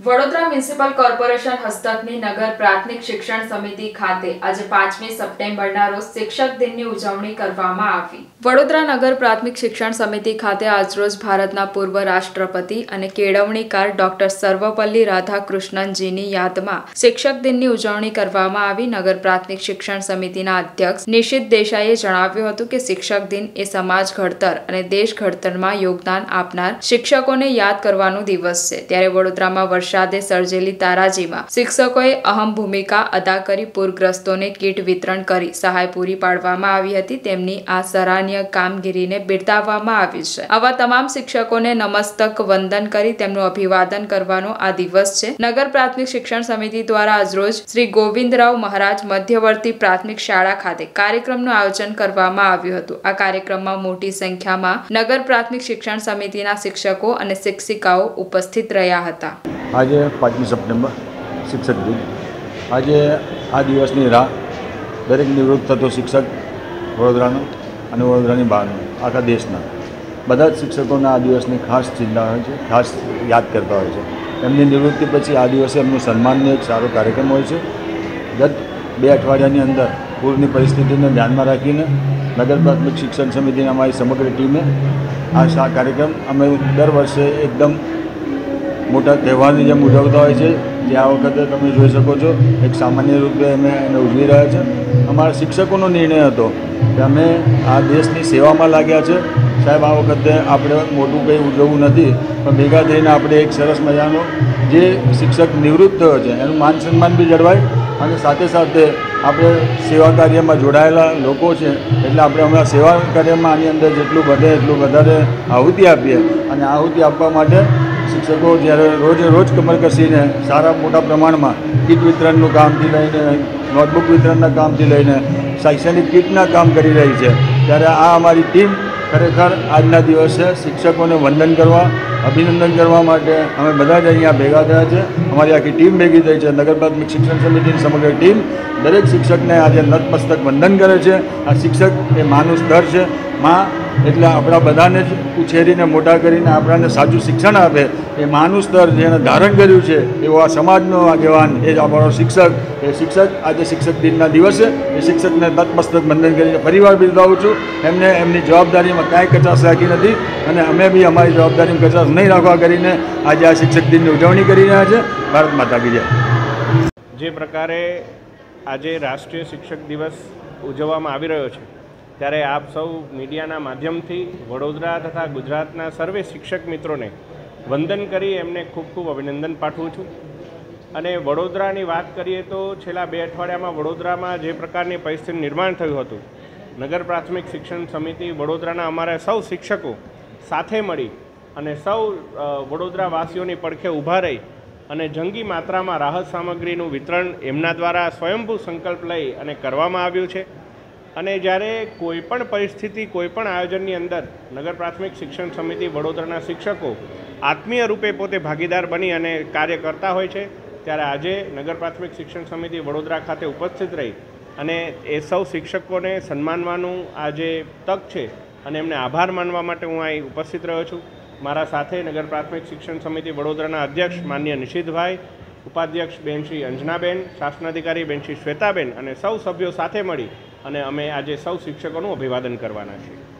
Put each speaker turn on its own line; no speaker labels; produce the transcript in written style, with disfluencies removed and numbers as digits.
Vadodara municipal corporation હસ્તકની નગર પ્રાથમિક શિક્ષણ સમિતિ ખાતે આજે 5મી સપ્ટેમ્બરના રોજ શિક્ષક દિનની ઉજવણી કરવામાં આવી। વડોદરા નગર પ્રાથમિક શિક્ષણ સમિતિ ખાતે આજરોજ ભારતના પૂર્વ રાષ્ટ્રપતિ અને કેળવણીકાર ડોક્ટર સર્વપલ્લી રાધાકૃષ્ણનજીની યાદમાં શિક્ષક દિનની ઉજવણી કરવામાં આવી। નગર પ્રાથમિક શિક્ષણ સમિતિના અધ્યક્ષ નિશિત દેસાઈએ જણાવ્યું હતું કે શિક્ષક દિન એ સમાજ ઘડતર અને દેશ ઘડતરમાં યોગદાન આપનાર શિક્ષકોને યાદ કરવાનો દિવસ છે। ત્યારે વડોદરામાં વરસાદે સર્જેલી તારાજીમાં શિક્ષકોએ અહમ ભૂમિકા અદા કરી પૂરગ્રસ્તોને કીટ વિતરણ કરી સહાય પૂરી પાડવામાં આવી હતી। તેમની આ સરાહનીય કામગીરીને બિરદાવવામાં આવી છે। આવા તમામ શિક્ષકોને નમસ્તક વંદન કરી તેમનું અભિવાદન કરવાનો આ દિવસ છે। નગર પ્રાથમિક શિક્ષણ સમિતિ દ્વારા આજરોજ શ્રી ગોવિંદરાવ મહારાજ મધ્યવર્તી પ્રાથમિક શાળા ખાતે કાર્યક્રમનું આયોજન કરવામાં આવ્યું હતું। આ કાર્યક્રમમાં મોટી સંખ્યામાં નગર પ્રાથમિક શિક્ષણ સમિતિના શિક્ષકો અને શિક્ષિકાઓ ઉપસ્થિત રહ્યા હતા।
आज 5મી સપ્ટેમ્બર शिक्षक दिन। आज आ दिवसनी राह दरेक निवृत्त थतो शिक्षक वडोदरानो अने वडोदरानी बहारनो आखा देशना बधा ज शिक्षकोने आ दिवसनी खास चिंता होय छे, खास याद करता होय छे। एमनी निवृत्ति पछी आ दिवसे एमनुं सन्माननो एक सारो कार्यक्रम होय छे। गत 2 अठवाडियानी अंदर पूरनी परिस्थितिने ध्यानमां राखीने नगर प्राथमिक शिक्षण समितिनी अमारी समग्र टीमे आ कार्यक्रम अमे दर वर्षे एकदम मोटा तहेवारनी जेम उजवता होय छे। जे आ वखते तमे जोई शको छो एक सामान्य रूपे अमे एने उजवी रह्या छे। अमारा शिक्षकोनो निर्णय हतो के अमे आ देशनी सेवामां लाग्या छे। साहेब आ वखते आपणे मोटुं कंई उजवવું નથી પણ ભેગા થઈને આપણે એક સરસ મજાનો જે શિક્ષક નિવૃત્ત થયો છે એનું માન સન્માન બી જળવાય અને સાથે સાથે આપણે સેવા કાર્યમાં જોડાયેલા લોકો છે એટલે આપણે હમણાં સેવા કાર્યમાં આની અંદર જેટલું વધે એટલું વધારે આહુતિ આપીએ અને આહુતિ આપવા માટે शिक्षकों જ્યારે રોજ કમર કસીને સારા મોટા પ્રમાણમાં કીટ વિતરણનું કામથી લઈને નોટબુક વિતરણના કામથી લઈને શૈક્ષણિક કીટના કામ કરી રહી છે ત્યારે આ અમારી ટીમ ખરેખર આજના દિવસે શિક્ષકોને વંદન કરવા અભિનંદન કરવા માટે અમે બધા જ અહીંયા ભેગા થયા છે। અમારી આખી ટીમ ભેગી થઈ છે। નગર પ્રાથમિક શિક્ષણ સમિતિની સમગ્ર ટીમ દરેક શિક્ષકને આજે નતમસ્તક વંદન કરે છે। આ શિક્ષક એ માનું સ્તર છે। માં એટલે આપણા બધાને જ ઉછેરીને મોટા કરીને આપણાને સાચું શિક્ષણ આપે એ માનું સ્તર જેણે ધારણ કર્યું છે એવો આ સમાજનો આગેવાન એ જ આપણો શિક્ષક। એ શિક્ષક આજે શિક્ષક દિનના દિવસે એ શિક્ષકને નતમસ્તક વંદન કરીને ફરીવાર બિરદાવું છું। એમને એમની જવાબદારીમાં કાંઈ કચાશ રાખી નથી અને અમે બી અમારી જવાબદારીમાં કચાશ નહીં રાખવા કરીને આજે આ શિક્ષક દિનની ઉજવણી કરી રહ્યા છે। ભારત માતા કી જય।
જે પ્રકારે આજે રાષ્ટ્રીય શિક્ષક દિવસ ઉજવવામાં આવી રહ્યો છે ત્યારે આપ સૌ મીડિયાના માધ્યમથી વડોદરા તથા ગુજરાતના સર્વે શિક્ષક મિત્રોને વંદન કરી એમને ખૂબ ખૂબ અભિનંદન પાઠવું છું। અને વડોદરાની વાત કરીએ તો છેલ્લા 2 અઠવાડિયામાં વડોદરામાં જે પ્રકારની પરિસ્થિતિનું નિર્માણ થયું હતું નગર પ્રાથમિક શિક્ષણ સમિતિ વડોદરાના અમારા સૌ શિક્ષકો સાથે મળી અને સૌ વડોદરાવાસીઓની પડખે ઊભા રહી અને જંગી માત્રામાં રાહત સામગ્રીનું વિતરણ એમના દ્વારા સ્વયંભૂ સંકલ્પ લઈ અને કરવામાં આવ્યું છે। અને જ્યારે કોઈપણ પરિસ્થિતિ કોઈપણ આયોજનની અંદર નગર પ્રાથમિક શિક્ષણ સમિતિ વડોદરાના શિક્ષકો આત્મીય રૂપે પોતે ભાગીદાર બની અને કાર્ય કરતા હોય છે ત્યારે આજે નગર પ્રાથમિક શિક્ષણ સમિતિ વડોદરા ખાતે ઉપસ્થિત રહી અને એ સૌ શિક્ષકોને સન્માનવાનું આ જે તક છે અને એમને આભાર માનવા માટે હું અહીં ઉપસ્થિત રહ્યો છું। મારા સાથે નગર પ્રાથમિક શિક્ષણ સમિતિ વડોદરાના અધ્યક્ષ માનનીય નિશિતભાઈ, ઉપાધ્યક્ષ બેન શ્રી અંજનાબેન, શાસનાધિકારી બેન શ્રી શ્વેતાબેન અને સૌ સભ્યો સાથે મળી અને અમે આજે સૌ શિક્ષકોનું અભિવાદન કરવાના છીએ।